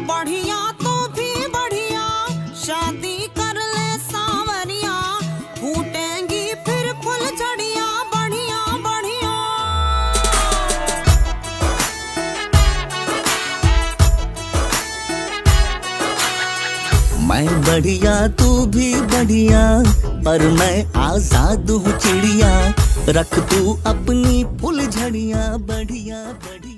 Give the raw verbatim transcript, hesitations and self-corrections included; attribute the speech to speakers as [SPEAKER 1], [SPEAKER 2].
[SPEAKER 1] बढ़िया तो भी बढ़िया, शादी कर ले सावरिया, फूटेंगी फिर फुलझड़ियां बढ़िया बढ़िया।
[SPEAKER 2] मैं बढ़िया तू भी बढ़िया, पर मैं आजाद हूँ चिड़िया, रख तू अपनी फुलझड़ियां बढ़िया बढ़िया।